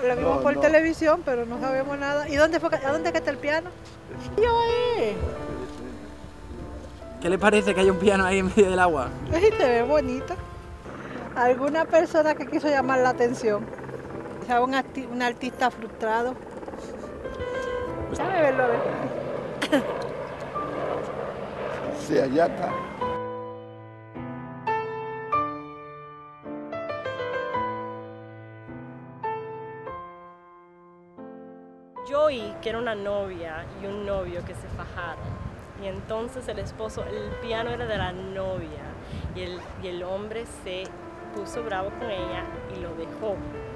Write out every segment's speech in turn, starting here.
Lo vimos No, por no. televisión, pero no sabemos nada. ¿Y dónde fue, a dónde que está el piano? ¿Qué le parece que hay un piano ahí en medio del agua? Sí, se ve bonito. ¿Alguna persona que quiso llamar la atención? ¿Sabe un artista frustrado? Déjame verlo, a ver. Sí, allá está. Yo oí que era una novia y un novio que se fajaron. Y entonces el esposo, el piano era de la novia. Y el hombre se puso bravo con ella y lo dejó.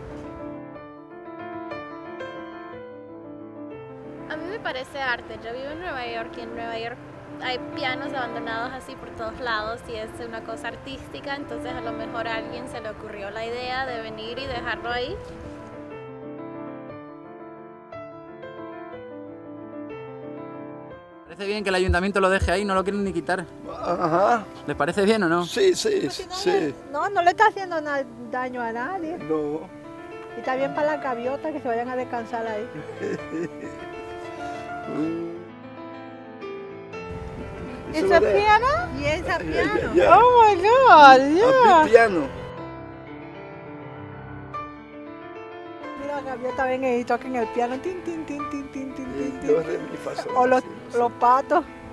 A mí me parece arte. Yo vivo en Nueva York y en Nueva York hay pianos abandonados así por todos lados y es una cosa artística, entonces a lo mejor a alguien se le ocurrió la idea de venir y dejarlo ahí. ¿Parece bien que el ayuntamiento lo deje ahí? No lo quieren ni quitar. Ajá. ¿Les parece bien o no? Sí, sí, Si no, sí. no le está haciendo daño a nadie. No. Y está bien para las gaviotas que se vayan a descansar ahí. ¿Y ese piano? ¿Y ese piano? Ya. Oh my God, yeah. A piano. Mira, la gaviota ven y toquen el piano. Tin, tin, tin, tin, tin, tin, tin, tin. Do, re, mi, fa, sol, O la, si, do, los patos.